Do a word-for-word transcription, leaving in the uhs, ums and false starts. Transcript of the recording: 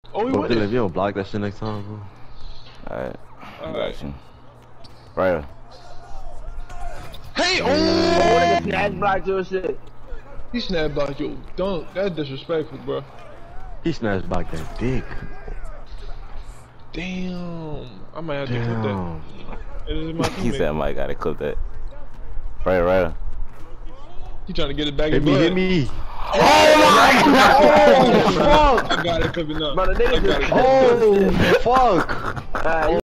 Oh, we Bro, won Dylan, it. if you don't block that shit next time, bro. Alright. I All got right. you. Right. Hey, Oh, oh! nigga snatch blocked your shit. He snap blocked your dunk. That's disrespectful, bro. He snatched back that dick. Damn. I might have to clip that. Damn. It is my He teammate. said I might gotta clip that. Right, right. He trying to get it back Hit in me, blood. hit me. Oh my god! I got it clipping up. Bro, the I nigga got just it. Oh, fuck. Alright,